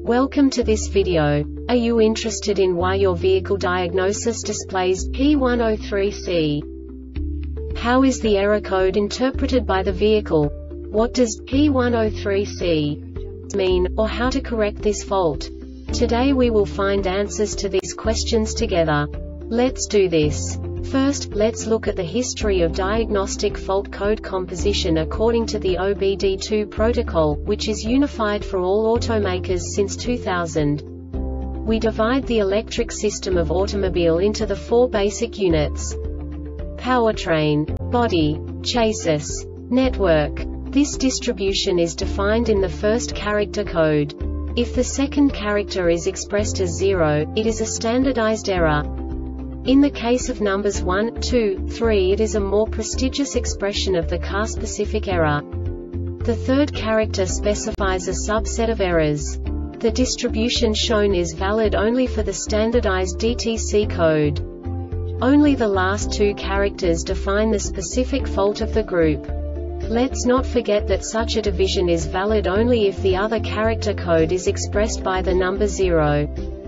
Welcome to this video. Are you interested in why your vehicle diagnosis displays P103C? How is the error code interpreted by the vehicle? What does P103C mean, or how to correct this fault? Today we will find answers to these questions together. Let's do this. First, let's look at the history of diagnostic fault code composition according to the OBD2 protocol, which is unified for all automakers since 2000. We divide the electric system of automobile into the four basic units: powertrain, body, chassis, network. This distribution is defined in the first character code. If the second character is expressed as 0, it is a standardized error. In the case of numbers 1, 2, 3, it is a more prestigious expression of the car-specific error. The third character specifies a subset of errors. The distribution shown is valid only for the standardized DTC code. Only the last two characters define the specific fault of the group. Let's not forget that such a division is valid only if the other character code is expressed by the number 0.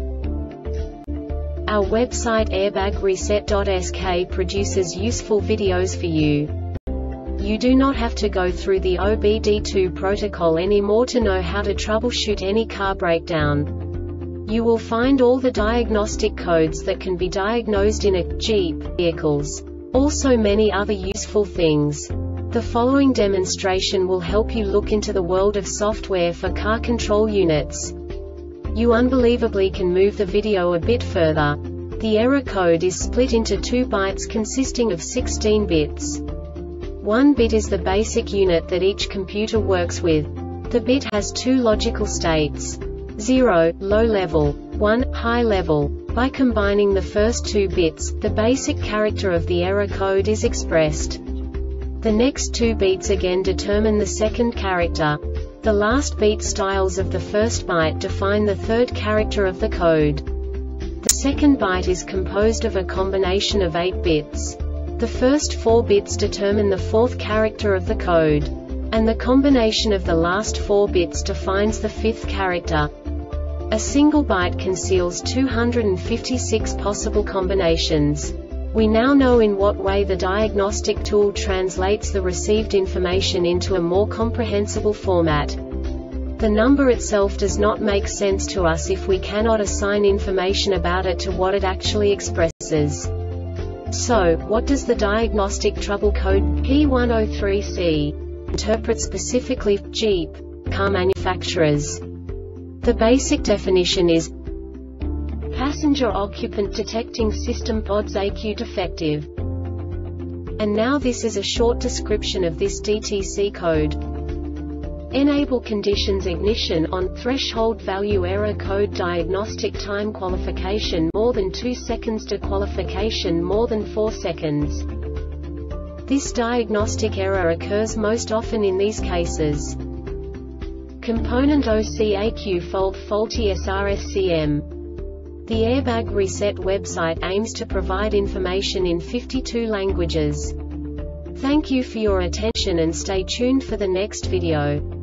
Our website airbagreset.sk produces useful videos for you. You do not have to go through the OBD2 protocol anymore to know how to troubleshoot any car breakdown. You will find all the diagnostic codes that can be diagnosed in a Jeep vehicles. Also many other useful things. The following demonstration will help you look into the world of software for car control units. You unbelievably can move the video a bit further. The error code is split into 2 bytes consisting of 16 bits. 1 bit is the basic unit that each computer works with. The bit has 2 logical states: 0, low level, 1, high level. By combining the first 2 bits, the basic character of the error code is expressed. The next 2 beats again determine the second character. The last beat styles of the first byte define the third character of the code. The second byte is composed of a combination of 8 bits. The first 4 bits determine the fourth character of the code. And the combination of the last 4 bits defines the fifth character. A single byte conceals 256 possible combinations. We now know in what way the diagnostic tool translates the received information into a more comprehensible format. The number itself does not make sense to us if we cannot assign information about it to what it actually expresses. So, what does the diagnostic trouble code P103C interpret specifically for Jeep car manufacturers? The basic definition is Passenger Occupant Detecting System PODS AQ defective. And now this is a short description of this DTC code. Enable conditions ignition on, threshold value error code diagnostic time qualification more than 2 seconds to qualification more than 4 seconds. This diagnostic error occurs most often in these cases: Component OC-AQ fault, faulty SRSCM. The Airbag Reset website aims to provide information in 52 languages. Thank you for your attention and stay tuned for the next video.